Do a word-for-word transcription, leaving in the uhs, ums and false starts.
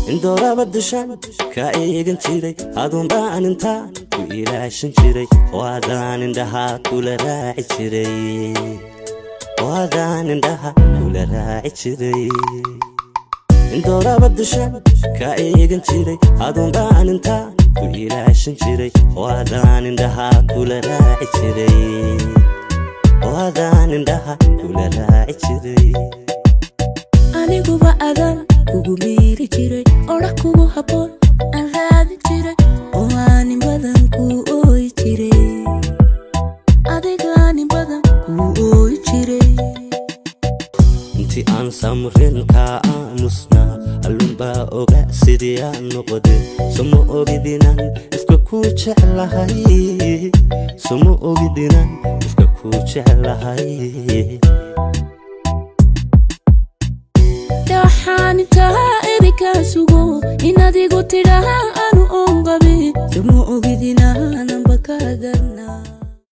indora badashan ka eegan jiray adun baan inta ku ilaashan jiray waadaan indhaha kula raaci jiray waadaan indhaha kula raaci jiray indora badashan ka eegan jiray adun baan inta ku ilaashan jiray waadaan indhaha kula raaci jiray waadaan indhaha kula raaci jiray anigu ba adan kugu meeri jiray ora kugu habboon aan raadi jiray oo aan badan ku ooy jiray adiga aan badan ku ooy jiray intii aan samrin ka aamusna alba oga sidii aan noqday sumo ogidinan iska ku jeclahay sumo ogidinan iska ku jeclahay waxaan intaa erika sugo in adigu tiraha aanu oon qabin sumo ogidinaan baka garnaa